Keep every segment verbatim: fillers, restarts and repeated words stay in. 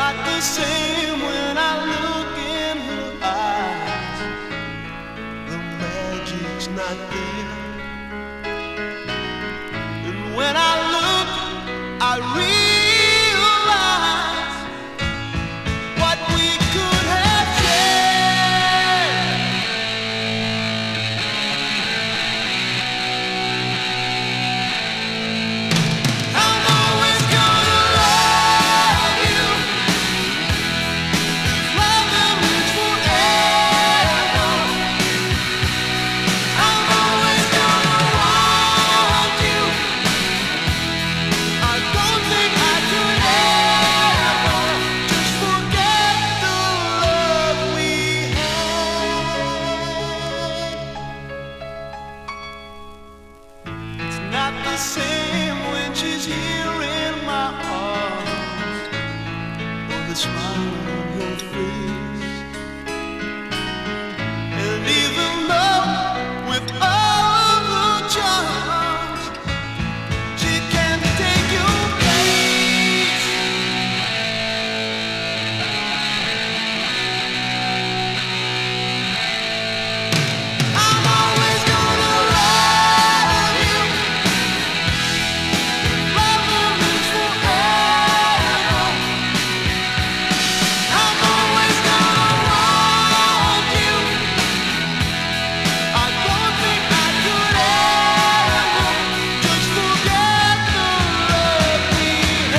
not the same when I look in her eyes. The magic's not there. And when I look, I realize what we could have shared. I'm always gonna love you. Love them is forever. I'm always gonna want you. I don't think I could ever just forget the love we had. It's not the same when she's here in my arms, or the smile on her face. And even though with all of the charms, she can't take your place. I'm always gonna love you. Love them is forever. I'm always gonna want you. I don't think I could ever just forget the love we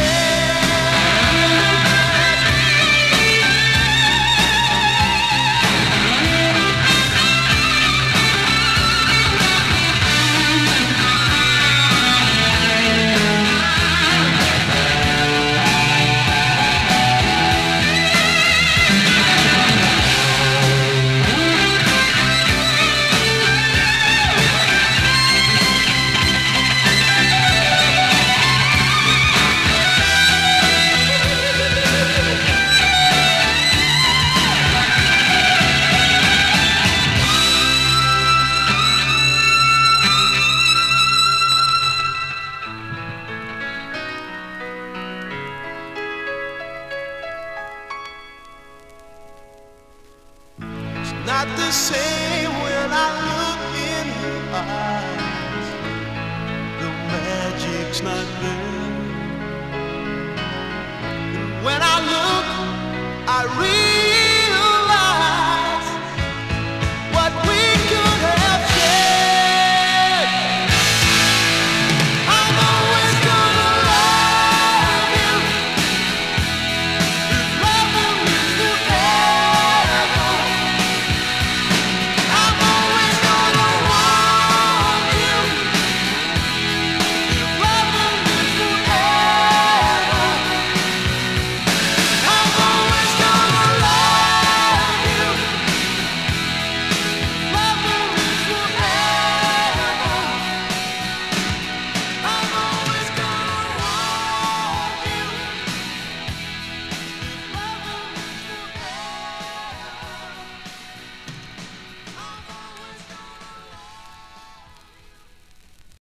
It's not the same when I look in her eyes. The magic's not there.